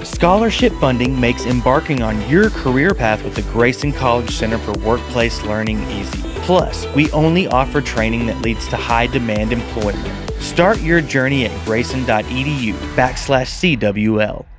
Scholarship funding makes embarking on your career path with the Grayson College Center for Workplace Learning easy. Plus, we only offer training that leads to high-demand employment. Start your journey at grayson.edu/CWL.